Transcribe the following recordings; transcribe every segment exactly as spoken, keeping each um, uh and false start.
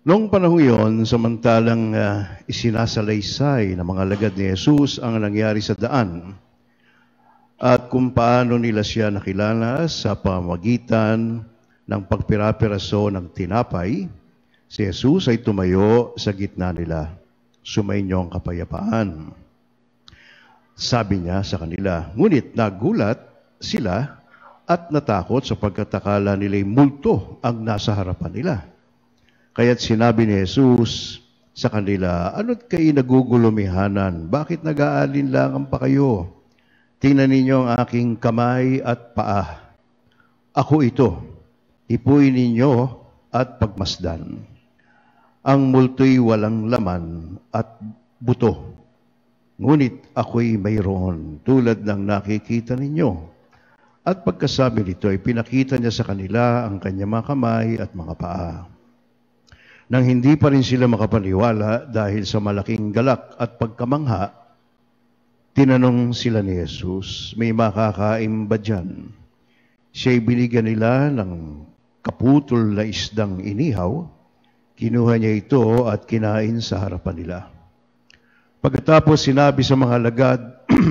Noong panahon iyon, samantalang uh, isinasalaysay ng mga alagad ni Jesus ang nangyari sa daan at kung paano nila siya nakilala sa pamamagitan ng pagpirapiraso ng tinapay, si Jesus ay tumayo sa gitna nila. Sumainyo ang kapayapaan. Sabi niya sa kanila, ngunit nagulat sila at natakot sapagkat akala nila'y multo ang nasa harapan nila. Kaya't sinabi ni Jesus sa kanila, ano't kayo nagugulumihanan? Bakit nag-aalinlangan pa kayo? Tingnan ninyo ang aking kamay at paa. Ako ito. Ipuin ninyo at pagmasdan. Ang multo'y walang laman at buto. Ngunit ako'y mayroon tulad ng nakikita ninyo. At pagkasabi nito ay pinakita niya sa kanila ang kanyang mga kamay at mga paa. Nang hindi pa rin sila makapaniwala dahil sa malaking galak at pagkamangha, tinanong sila ni Jesus, may makakain ba dyan? Siya'y binigyan nila ng kaputol na isdang inihaw. Kinuha niya ito at kinain sa harapan nila. Pagkatapos sinabi sa mga alagad,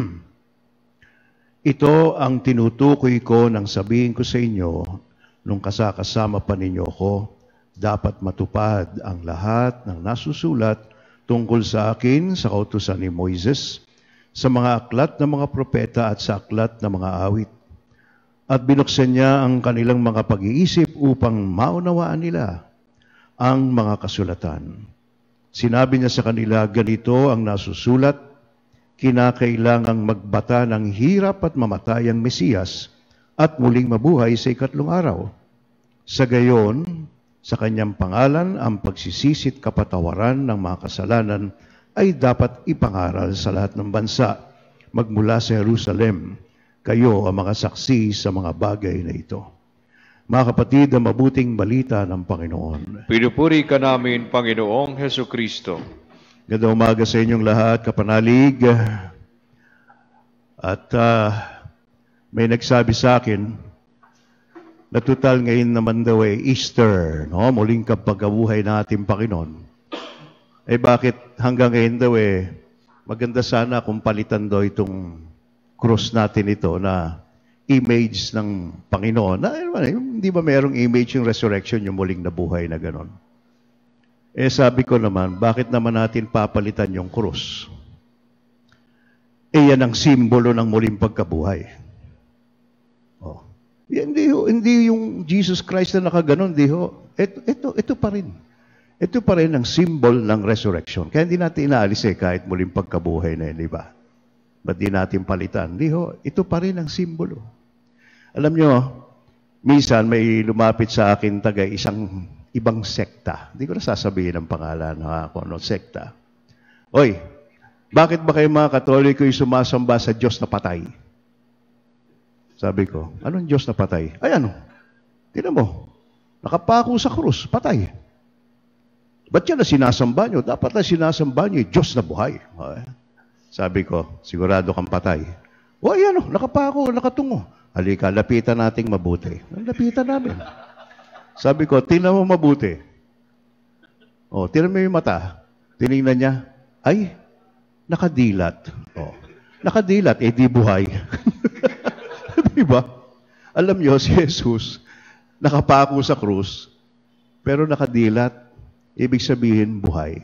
ito ang tinutukoy ko nang sabihin ko sa inyo, nung kasakasama pa ninyo ko, dapat matupad ang lahat ng nasusulat tungkol sa akin sa kautusan ni Moises, sa mga aklat ng mga propeta at sa aklat ng mga awit. At binuksan niya ang kanilang mga pag-iisip upang maunawaan nila ang mga kasulatan. Sinabi niya sa kanila, ganito ang nasusulat, kinakailangang magbata ng hirap at mamatay ang Mesiyas at muling mabuhay sa ikatlong araw. Sa gayon, sa kanyang pangalan, ang pagsisisit kapatawaran ng mga kasalanan ay dapat ipangaral sa lahat ng bansa, magmula sa Jerusalem. Kayo ang mga saksi sa mga bagay na ito. Mga kapatid, ang mabuting balita ng Panginoon. Pinupuri ka namin, Panginoong Hesukristo. Ganda umaga sa inyong lahat, kapanalig. At uh, may nagsabi sa akin, na total ngayon naman daw ay Easter, no? Muling kapag-abuhay ng ating Panginoon. Eh bakit hanggang ngayon daw eh, maganda sana kung palitan daw itong cross natin ito na image ng Panginoon. Na, hindi ba mayroong image yung resurrection, yung muling nabuhay na gano'n? Eh sabi ko naman, bakit naman natin papalitan yung cross? Eh yan ang simbolo ng muling pagkabuhay. Oh. Yan, hindi, hindi yung Jesus Christ na nakaganon, di ho. Ito, ito, ito pa rin. Ito pa rin ang symbol ng resurrection. Kaya hindi natin inaalis eh, kahit muling pagkabuhay na yun, di ba? Ba't di natin palitan? Di ho, ito pa rin ang simbolo. Alam nyo, minsan may lumapit sa akin taga isang ibang sekta. Hindi ko na sasabihin ang pangalan ha, kung ano sekta. Oy, bakit ba kayo mga Katoliko yung sumasamba sa Diyos na patay? Sabi ko, anong Diyos na patay? Ay ano? Tignan mo, nakapako sa krus, patay. Ba't yan na sinasamba nyo? Dapat na sinasamba nyo yung Diyos na buhay. Okay. Sabi ko, sigurado kang patay. O ay ano, nakapako, nakatungo. Halika, lapitan nating mabuti. Lapitan namin. Sabi ko, tingnan mo mabuti. O, tingnan mo yung mata. Tinignan niya, ay, nakadilat. O, nakadilat, eh di buhay. Diba? Alam niyo, si Jesus, nakapako sa krus, pero nakadilat, ibig sabihin, buhay.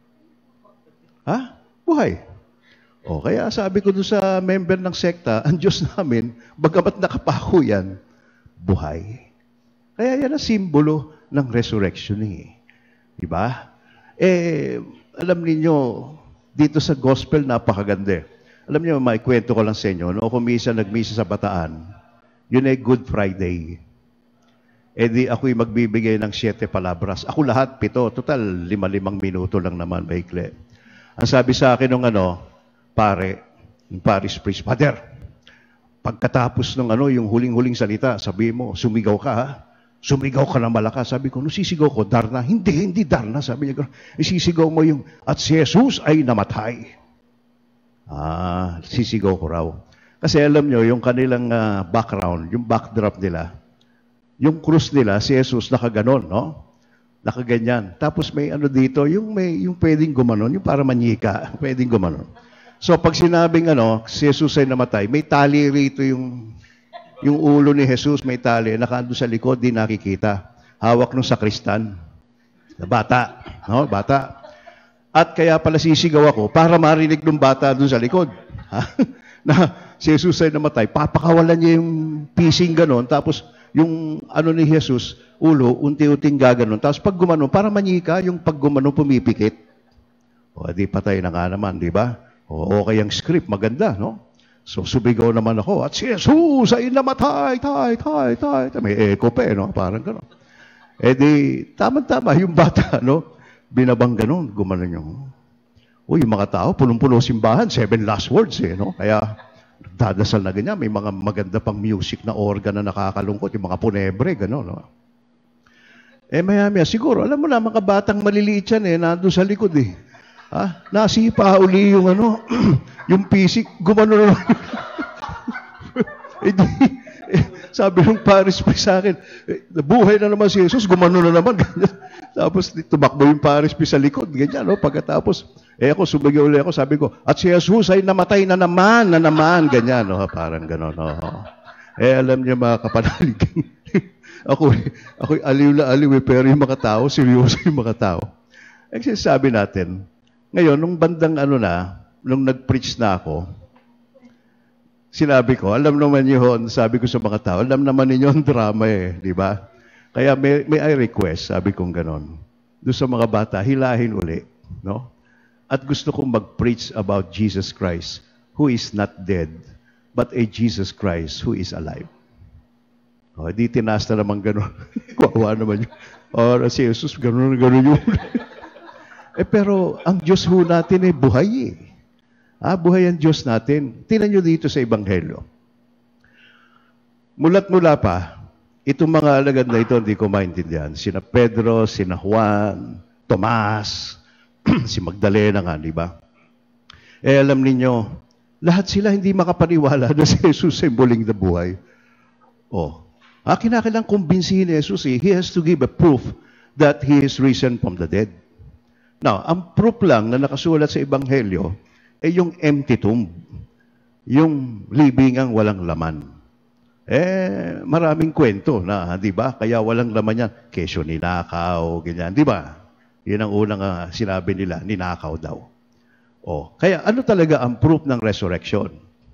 Ha? Buhay. O, kaya sabi ko doon sa member ng sekta, ang Diyos namin, bagamat nakapako yan, buhay. Kaya yan ang simbolo ng resurrection eh. Diba? Eh, alam niyo dito sa gospel, napakaganda. Alam niyo, may kwento ko lang sa inyo. No? Kung misa, nagmisa sa Bataan, yun ay Good Friday. Eh di ako'y magbibigay ng siyete palabras. Ako lahat, pito. Total, lima-limang minuto lang naman, maikli. Ang sabi sa akin ng ano, pare, yung Paris priest, Father, pagkatapos ng ano, yung huling-huling salita, sabi mo, sumigaw ka ha? Sumigaw ka na malakas. Sabi ko, no sisigaw ko, Darna? Hindi, hindi Darna. Sabi niya, isisigaw mo yung, at si Jesus ay namatay. Ah, sisigaw ko raw. Kasi alam nyo, yung kanilang uh, background, yung backdrop nila, yung krus nila, si Jesus nakaganon, no? Nakaganyan. Tapos may ano dito, yung, may, yung pwedeng gumanon, yung para manyika, pwedeng gumanon. So pag sinabing ano, si Jesus ay namatay, may tali rito yung, yung ulo ni Jesus, may tali, nakando sa likod, di nakikita. Hawak ng sakristan. Bata. No? Bata. At kaya pala sisigaw ako para marinig ng bata doon sa likod. Na si Jesus ay namatay, papakawalan niya yung pising ganon, tapos yung ano ni Jesus, ulo, unti-unting gaganon. Tapos pag gumanon, para manyika, yung pag gumanon pumipikit. O, di patay na nga naman, di ba? O, okay ang script, maganda, no? So, subigaw naman ako, at si Jesus ay namatay, tay, tay, tay. May echo pa, eh, no? Parang ganon. Eh di, tama-tama, yung bata, no? Binabang ganon, gumanon yung, uy, yung mga tao, punong-puno simbahan, seven last words, eh, no? Kaya, dadasal na ganyan, may mga maganda pang music na organ na nakakalungkot, yung mga punebre, ganon, no? Eh, maya-maya, siguro, alam mo na, mga batang maliliit yan, eh, nandun sa likod, eh. Ha? Nasipa uli yung, ano, yung pisik, gumanon na. Eh, di, eh, sabi ng paris pa sa akin, eh, buhay na naman si Jesus, gumano na naman. Tapos tumakbo yung paris pa sa likod, ganyan, no? Pagkatapos, eh ako, sumigaw ulit ako, sabi ko, at si Jesus ay namatay na naman, na naman, ganyan, no? Parang gano'n, no? Eh, alam niyo mga kapanalig, ako, ako aliw na aliw, eh, pero yung mga tao, seryoso yung mga tao. Eh, sabi natin, ngayon, nung bandang ano na, nung nag-preach na ako, sinabi ko, alam naman yun, sabi ko sa mga tao, alam naman ninyo ang drama eh, di ba? Kaya may, may I request, sabi kong ganon, doon sa mga bata, hilahin uli, no? At gusto kong mag-preach about Jesus Christ, who is not dead, but a Jesus Christ who is alive. O, di tinas na naman ganon. Kawawa naman yun. O, si Jesus, ganon, ganon yun. Eh, pero ang Diyos ho natin eh, buhay eh. Ah, buhay ang Diyos natin. Tingnan nyo dito sa Ebanghelyo. Mula't mula pa, itong mga alagad na ito, hindi ko maintindihan. Sina Pedro, sina Juan, Tomas, si Magdalena nga, di ba? Eh, alam ninyo, lahat sila hindi makapaniwala na si Jesus ay muling nabuhay. Oh, ah, kinakailangang kumbinsihin ni Jesus eh. He has to give a proof that He is risen from the dead. Now, ang proof lang na nakasulat sa Ebanghelyo, eh yung empty tomb, yung libingang walang laman. Eh, maraming kwento na, di ba? Kaya walang laman yan. Kesyo ninakaw, ganyan, di ba? Yun ang unang uh, sinabi nila, ninakaw daw. Oh, kaya ano talaga ang proof ng resurrection?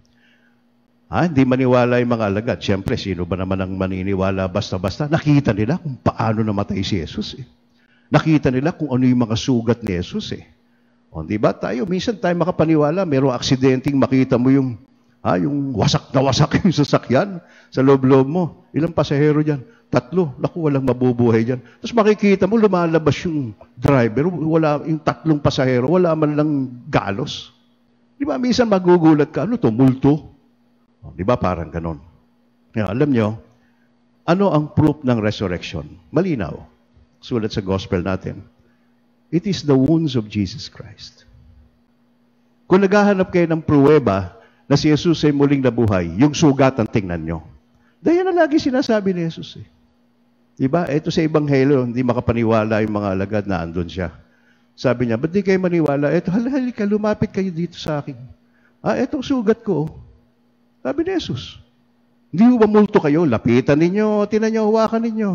Ha? Hindi maniwala yung mga alagad. Siyempre, sino ba naman ang maniniwala basta-basta? Nakita nila kung paano namatay si Jesus eh. Nakita nila kung ano yung mga sugat ni Jesus eh. O, di ba tayo, minsan tayo makapaniwala, mayroong aksidenteng makita mo yung, ha, yung wasak na wasak yung sasakyan sa loob-loob mo. Ilang pasahero dyan? Tatlo. Naku, walang mabubuhay dyan. Tapos makikita mo, lumalabas yung driver, wala, yung tatlong pasahero, wala man lang galos. Di ba, minsan magugulat ka, ano to, multo? O, di ba, parang ganon. Kaya, alam nyo, ano ang proof ng resurrection? Malinaw. Sulat sa gospel natin. It is the wounds of Jesus Christ. Kung naghahanap kayo ng pruweba na si Jesus ay muling nabuhay, yung sugat ang tingnan nyo. Dahil na lagi sinasabi ni Jesus eh. Diba? Ito sa Ebanghelyo, hindi makapaniwala yung mga alagad na andun siya. Sabi niya, ba't di kayo maniwala? Ito, halika, lumapit kayo dito sa akin. Ah, etong sugat ko. Sabi ni Jesus. Hindi ba multo kayo? Lapitan ninyo, tinan nyo, hawakan ninyo.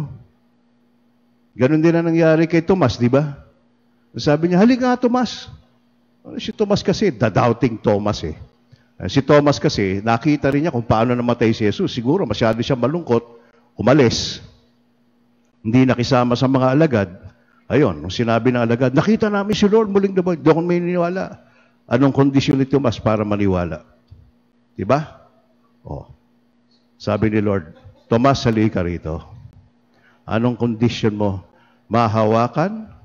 Ganon din na nangyari kay Tomas, di ba? Sabi niya, halika nga, Tomas. Si Tomas kasi, da-doubting Tomas eh. Si Tomas kasi, nakita rin niya kung paano namatay si Jesus. Siguro, masyado siya malungkot, umalis. Hindi nakisama sa mga alagad. Ayun, nung sinabi ng alagad, nakita namin si Lord muling nabuhay. Doon may niniwala. Anong kondisyon ni Tomas para maniwala? Diba? Oh. Sabi ni Lord, Tomas, halika rito. Anong kondisyon mo? Mahawakan?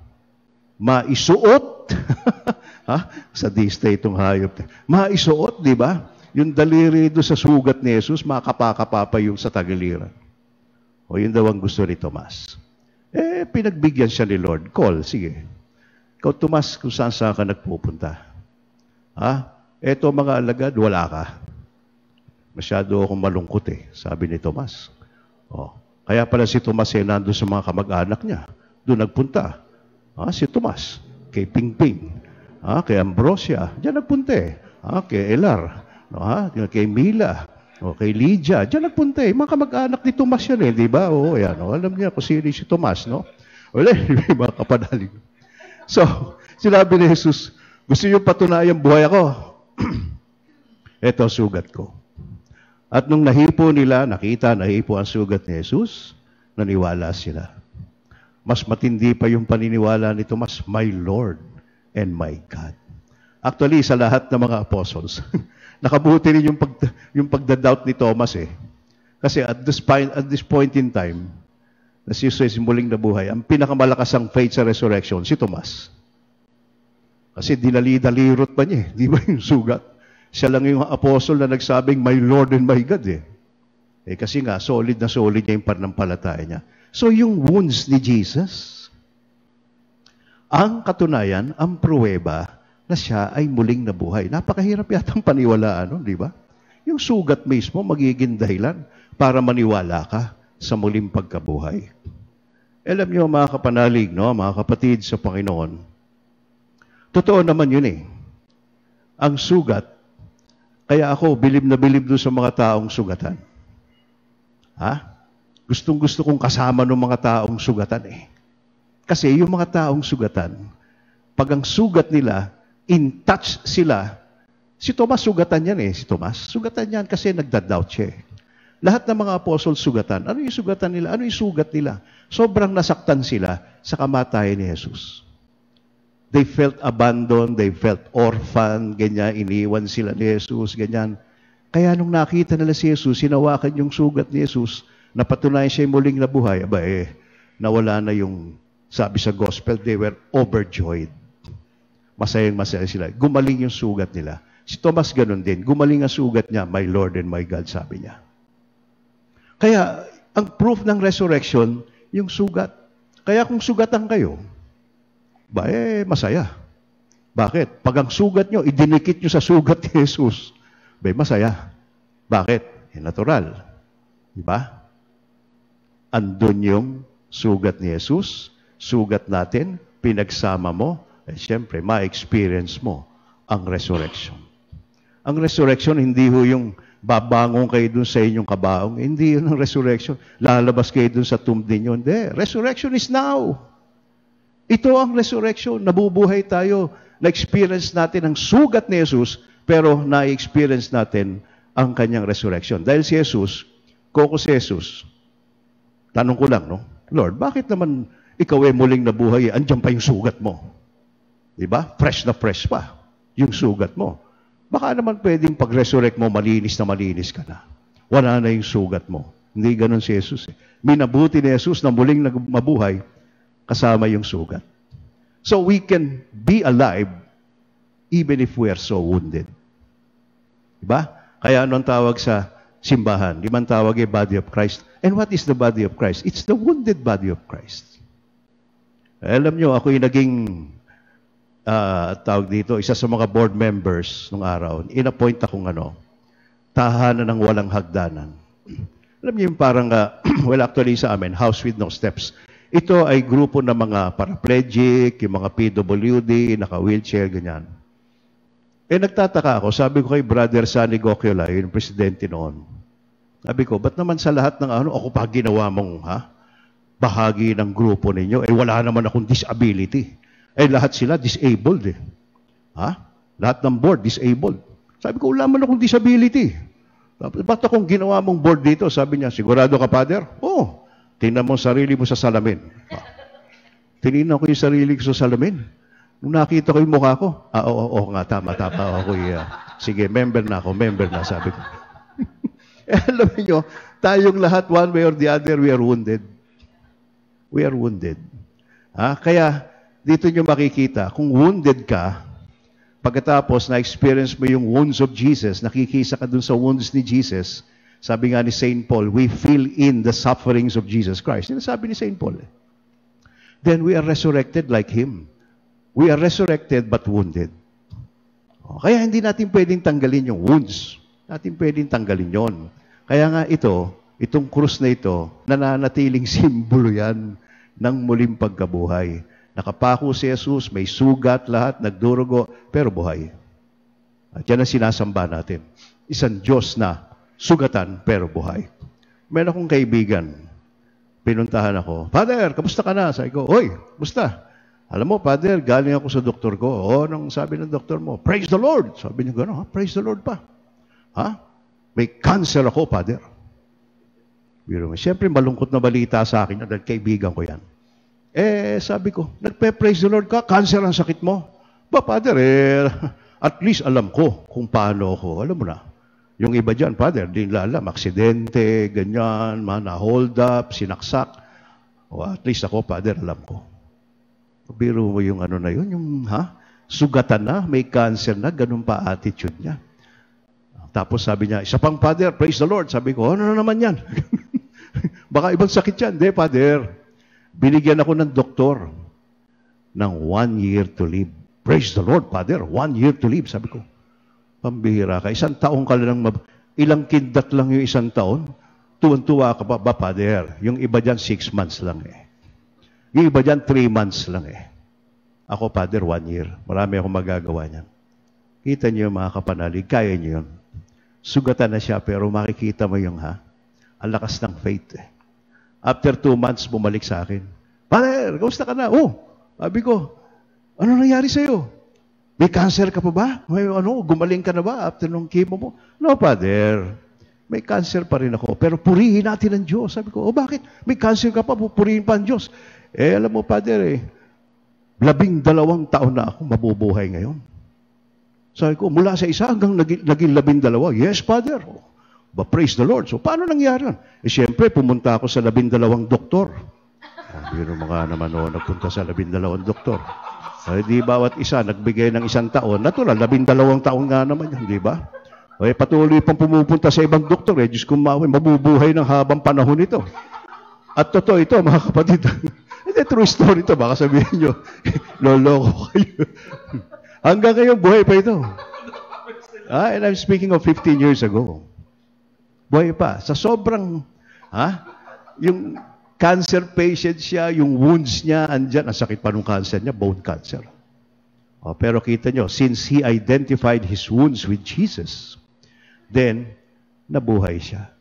Maisuot? Ha? Sa Disney itong hayop. Maisuot, di ba? Yung daliri doon sa sugat ni Jesus, makapakapapa yung sa tagiliran. O yun daw ang gusto ni Tomas. Eh, pinagbigyan siya ni Lord. Call, sige. Ikaw, Tomas, kung saan saan ka nagpupunta? Ha? Eto mga alagad, wala ka. Masyado akong malungkot eh, sabi ni Tomas. O, kaya pala si Tomas eh, nandun sa mga kamag-anak niya. doon nagpunta. Ah, si Tomas, kay Pingping, ah, kay Ambrosia, diyan nagpunta eh. Ah, kay Elar, no, ha? Kay Mila, o kay Lydia, diyan nagpunta eh. Mga kamag-anak ni Tomas yan eh, di ba? Oo, yan. O, alam niya kung sino si Tomas, no? Wala, mga kapanalig. So, sinabi ni Jesus, gusto niyo patunayan buhay ako? Ito sugat ko. At nung nahipo nila, nakita, nahipo ang sugat ni Jesus, naniwala sila. Mas matindi pa yung paniniwala ni Tomas, my Lord and my God. Actually, sa lahat ng mga apostles, nakabuti rin yung, pag, yung pagdadoubt ni Thomas eh. Kasi at this, point, at this point in time, na si Jesus muling nabuhay, ang pinakamalakas ang faith sa resurrection, si Tomas. Kasi dinali-dalirot pa niya eh. Di ba yung sugat? Siya lang yung apostle na nagsabing, my Lord and my God eh. Eh kasi nga, solid na solid niya yung pananampalataya niya. So yung wounds ni Jesus, ang katunayan, ang pruweba na siya ay muling nabuhay. Napakahirap yatang paniwalaan, no? Di ba? Yung sugat mismo magiging dahilan para maniwala ka sa muling pagkabuhay. Alam niyo mga kapanalig, no? Mga kapatid sa Panginoon, totoo naman yun eh. Ang sugat, kaya ako, bilib na bilib doon sa mga taong sugatan. Ha? Gustong-gusto kong kasama ng mga taong sugatan eh. Kasi yung mga taong sugatan, pag ang sugat nila, in touch sila, si Tomas sugatan yan eh, si Tomas. Sugatan yan kasi nagda-doubt siya eh. Lahat ng mga apostol sugatan. Ano yung sugatan nila? Ano yung sugat nila? Sobrang nasaktan sila sa kamatayan ni Jesus. They felt abandoned, they felt orphan, ganyan, iniwan sila ni Jesus, ganyan. Kaya nung nakita nila si Jesus, sinawakan yung sugat ni Jesus, napatunayan siya muling nabuhay, aba eh, nawala na yung, sabi sa gospel, they were overjoyed. Masayang masaya sila. Gumaling yung sugat nila. Si Thomas ganun din. Gumaling ang sugat niya, my Lord and my God, sabi niya. Kaya, ang proof ng resurrection, yung sugat. Kaya kung sugatan kayo, ba, eh, masaya. Bakit? Pag ang sugat nyo, idinikit nyo sa sugat ni Jesus, ba, masaya. Bakit? Eh, natural. Diba? Andun yung sugat ni Jesus, sugat natin, pinagsama mo, eh, siyempre, ma-experience mo ang resurrection. Ang resurrection, hindi ho yung babangon kayo dun sa inyong kabaong. Hindi yun ang resurrection. Lalabas kayo dun sa tomb ninyo. Hindi. Resurrection is now. Ito ang resurrection. Nabubuhay tayo. Na-experience natin ang sugat ni Jesus, pero na-experience natin ang kanyang resurrection. Dahil si Jesus, koko si Jesus, tanong ko lang, no? Lord, bakit naman ikaw ay muling nabuhay, andyan pa yung sugat mo? Diba? Fresh na fresh pa yung sugat mo. Baka naman pwedeng pag-resurrect mo, malinis na malinis ka na. Wala na yung sugat mo. Hindi ganun si Jesus. Eh. Minabuti ni Jesus na muling mabuhay, kasama yung sugat. So we can be alive even if we are so wounded. Diba? Kaya anong tawag sa simbahan? Di man tawag ay body of Christ. And what is the body of Christ? It's the wounded body of Christ. Alam nyo, ako yung naging uh, tawag dito, isa sa mga board members nung araw. In-appoint akong ano, tahanan ng walang hagdanan. Alam niyo yung parang, uh, well actually sa amin, house with no steps. Ito ay grupo ng mga paraplegic, yung mga P W D, naka-wheelchair, ganyan. Eh nagtataka ako, sabi ko kay Brother Sunny Gokyola, yung presidente noon. Sabi ko, ba't naman sa lahat ng ano, ako pa ginawa mong ha, bahagi ng grupo ninyo? Eh wala naman akong disability. Eh lahat sila disabled eh. Ha? Lahat ng board disabled. Sabi ko, wala man akong disability. Ba't akong ginawa mong board dito? Sabi niya, sigurado ka, Father? Oo. Tingnan mo sarili mo sa salamin. Tinignan ko yung sarili ko sa salamin. Nung nakita ko yung mukha ko, ah, oo, oo, oo nga, tama, tama. Ako, yeah. Sige, member na ako, member na, sabi ko. Eh, alam niyo, tayong lahat, one way or the other, we are wounded. We are wounded. Ha? Kaya, dito nyo makikita, kung wounded ka, pagkatapos na-experience mo yung wounds of Jesus, nakikisa ka dun sa wounds ni Jesus, sabi nga ni Saint Paul, we feel in the sufferings of Jesus Christ. Yan sabi ni Saint Paul. Eh. Then we are resurrected like Him. We are resurrected but wounded. O, kaya hindi natin pwedeng tanggalin yung wounds. Natin pwedeng tanggalin yon. Kaya nga ito, itong krus na ito, nananatiling simbolo yan ng muling pagkabuhay. Nakapako si Jesus, may sugat lahat, nagdurugo, pero buhay. At yan ang sinasamba natin. Isang Diyos na sugatan, pero buhay. Meron akong kaibigan, pinuntahan ako, Father, kamusta ka na? Sabi ko, Oy, kamusta? Alam mo, Father, galing ako sa doktor ko. O, anong sabi ng doktor mo? Praise the Lord! Sabi niya gano'n, ha? Praise the Lord pa. Ha? May cancer ako, Father. Siyempre, malungkot na balita sa akin, dahil kaibigan ko yan. Eh, sabi ko, nagpe-praise the Lord ka, cancer ang sakit mo. Ba, Father, eh, at least alam ko kung paano ako. Alam mo na, yung iba dyan, Father, di nila alam, aksidente, ganyan, na-hold up, sinaksak. O at least ako, Father, alam ko. Biro mo yung ano na yun, yung, ha? Sugatan na, may cancer na, ganun pa attitude niya. Tapos sabi niya, isa pang, Father, praise the Lord. Sabi ko, ano na naman yan? Baka ibang sakit yan. Hindi, Father. Binigyan ako ng doktor ng one year to live. Praise the Lord, Father. One year to live. Sabi ko, pambihira ka. Isang taong ka lang, mab- ilang kindat lang yung isang taon. Tuwan-tuwa ka pa ba, Father? Yung iba dyan, six months lang eh. Yung iba dyan, three months lang eh. Ako, Father, one year. Marami akong magagawa niyan. Kita niyo yung mga kapanalig. Kaya niyo yun. Sugatan na siya, pero makikita mo yung, ha? Ang lakas ng faith eh. After two months, bumalik sa akin. Father, kamusta ka na? Oh, sabi ko, ano nangyari sa'yo? May cancer ka pa ba? May, ano, gumaling ka na ba after nung chemo mo? No, Father. May cancer pa rin ako. Pero purihin natin ang Diyos. Sabi ko, oh, bakit? May cancer ka pa, purihin pa ang Diyos. Eh, alam mo, Father, eh, labing dalawang taon na ako mabubuhay ngayon. Sabi ko, mula sa isa hanggang naging, naging labing dalawa. Yes, Father. But praise the Lord. So, paano nangyari yan? Eh, siyempre, pumunta ako sa labindalawang doktor. Biro mga naman o, nagpunta sa labindalawang doktor. Eh, di bawat isa, nagbigay ng isang taon. Natural, labindalawang taon nga naman yan, di ba? Eh, patuloy pang pumupunta sa ibang doktor. Eh, Diyos kong mawin, mabubuhay ng habang panahon ito. At totoo ito, mga kapatid. Hindi, true story ito. Baka sabihin nyo, loloko kayo. Hanggang ngayon, buhay pa ito. Ah, and I'm speaking of fifteen years ago. Buhay pa. Sa sobrang, ha? Yung cancer patient siya, yung wounds niya, andyan, ang sakit pa nung cancer niya, bone cancer. O, pero kita nyo, since he identified his wounds with Jesus, then, nabuhay siya.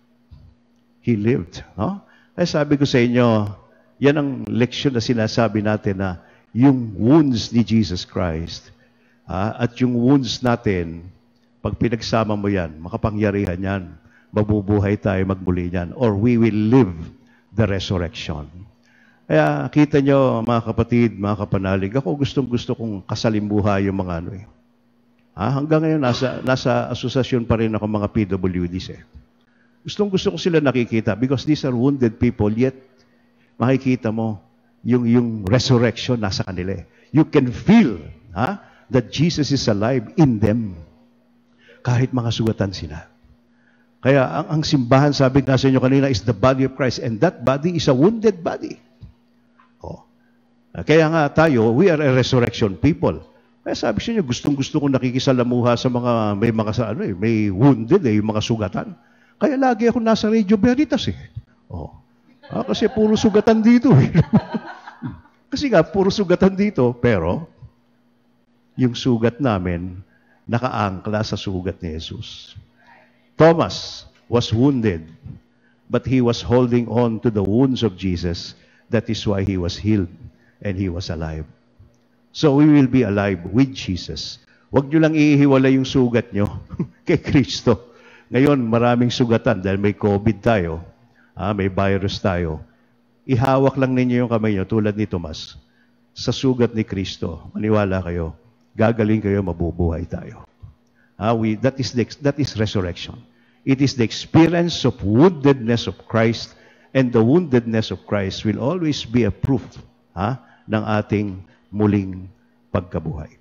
He lived. No? Ay sabi ko sa inyo, yan ang leksyon na sinasabi natin na yung wounds ni Jesus Christ, ha? At yung wounds natin, pag pinagsama mo yan, makapangyarihan yan, mabubuhay tayo magmuli niyan, or we will live the resurrection. Kaya kita nyo, mga kapatid, mga kapanalig, ako gustong-gusto kong kasalimbuhay yung mga ano eh. Ha? Hanggang ngayon, nasa, nasa asosasyon pa rin ako mga P W Ds eh. Gustong-gusto ko sila nakikita because these are wounded people, yet makikita mo yung, yung resurrection nasa kanila eh. You can feel ha, that Jesus is alive in them kahit mga sugatan sila. Kaya ang, ang simbahan, sabi nga sa inyo kanina, is the body of Christ. And that body is a wounded body. Oh. Kaya nga tayo, we are a resurrection people. Kaya sabi sa inyo, gustong-gusto kong nakikisalamuha sa mga, may mga sa ano eh, may wounded eh, yung mga sugatan. Kaya lagi ako nasa Radio Veritas eh. Oh. Ah, kasi puro sugatan dito eh. Kasi nga, puro sugatan dito, pero yung sugat namin, nakaangkla sa sugat ni Jesus. Thomas was wounded, but he was holding on to the wounds of Jesus. That is why he was healed and he was alive. So we will be alive with Jesus. Huwag nyo lang ihiwalay yung sugat nyo kay Kristo. Ngayon, maraming sugatan dahil may COVID tayo, ah, may virus tayo. Ihawak lang ninyo yung kamay nyo tulad ni Tomas. Sa sugat ni Kristo, maniwala kayo, gagaling kayo, mabubuhay tayo. Ah, we, that is the, that is resurrection. It is the experience of woundedness of Christ, and the woundedness of Christ will always be a proof ha, ng ating muling pagkabuhay.